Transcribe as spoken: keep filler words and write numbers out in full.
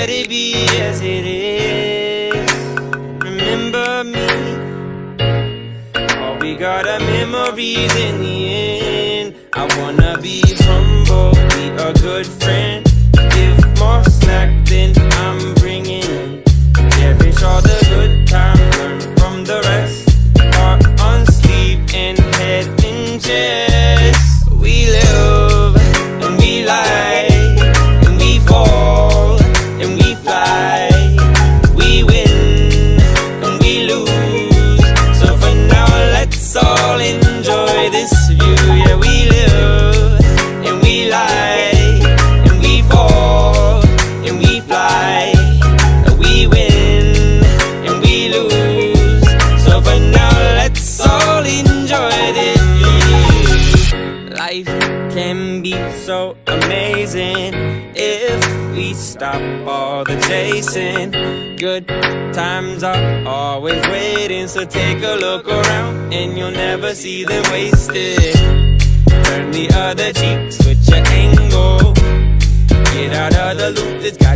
let it be as it is. Remember me, all we got are memories in the end. I wanna be humble, be a good friend. Give more slack than I'm bringing in. Cherish all the good times, learn from the rest. Heart on sleeve and head in chest. We live and we lie, and we fall and we fly. We win and we lose. So for now let's all enjoy this view. Yeah, we live and we lie, and we fall and we fly. We win and we lose. So for now let's all enjoy this view. Life can be so amazing if we stop all the chasing. Good times are always waiting, so take a look around and you'll never see them wasted. Turn the other cheek, switch your angle. Get out of the loop, it's got